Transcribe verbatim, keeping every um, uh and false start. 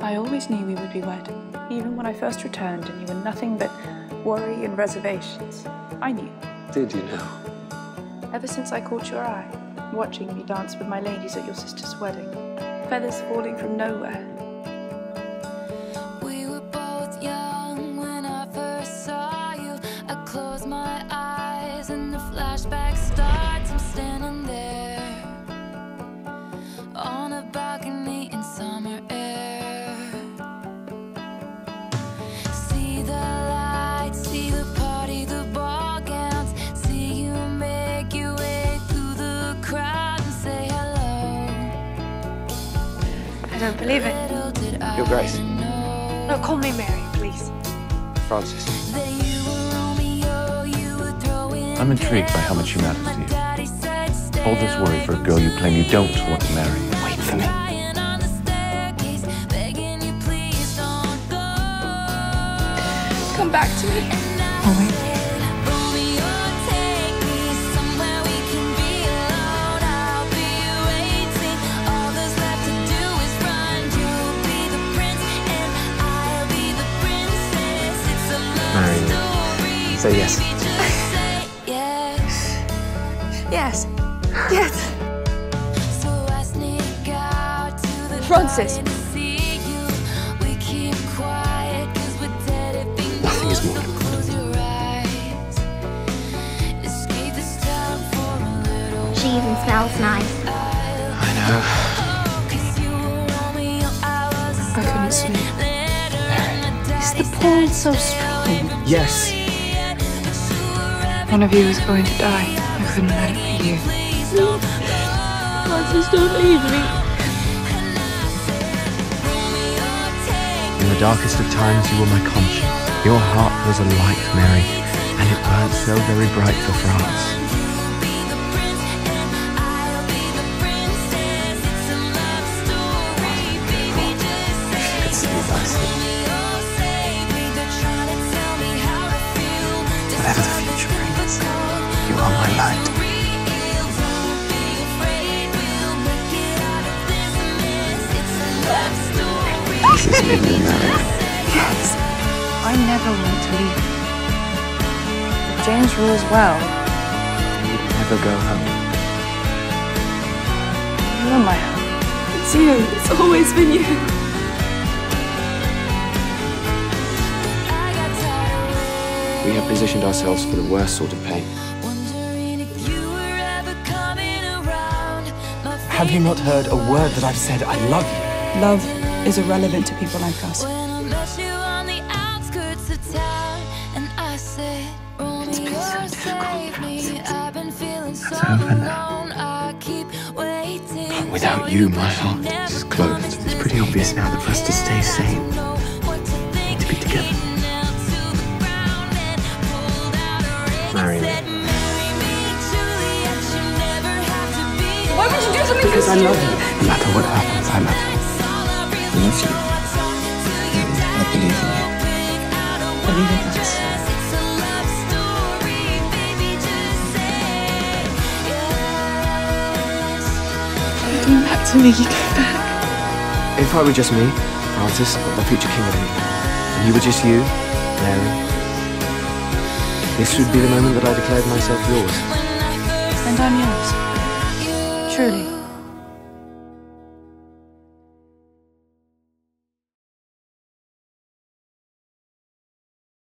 I always knew we would be wed, even when I first returned and you were nothing but worry and reservations. I knew. Did you know? Ever since I caught your eye, watching me dance with my ladies at your sister's wedding, feathers falling from nowhere. We were both young when I first saw you. I closed my eyes and the flashback starts. I'm standing there on a balcony in summer air. See the lights, see the party, the ball gowns. See you make your way through the crowd and say hello. I don't believe it. Your Grace. No, call me Mary, please. Francis. I'm intrigued by how much you matter to you. All this worry for a girl you claim you don't want to marry. Wait for me. Come back to me. I'll wait. Marry me. Say yes. Yes. Yes. Francis. Nothing is more important. She even smells nice. I know. I couldn't sleep. Mary. Is the pull so strong? Yes. One of you is going to die. I couldn't let it be you. No. Francis, don't leave me. In the darkest of times, you were my conscience. Your heart was a light, Mary, and it burned so very bright for France. Could see you nicely. Whatever the future brings, you are my light. This is me, Mary. Yes. I never want to leave. If James rules well, You would never go home. you are my home. It's you. It's always been you. We have positioned ourselves for the worst sort of pain. Have you not heard a word that I've said? I love you. Love is irrelevant to people like us. It's been so difficult, Francis. It's over now. But without you, my heart is closed. It's pretty obvious now that for us to stay sane, we need to be together. Marry me. Why would you do something Because I love you. No matter what happens, I love you. I love you. I believe in you. Believe in us. Come back to me, go back. If I were just me, Francis, the future king of England, and you were just you, Mary, this would be the moment that I declared myself yours. And I'm yours. Truly.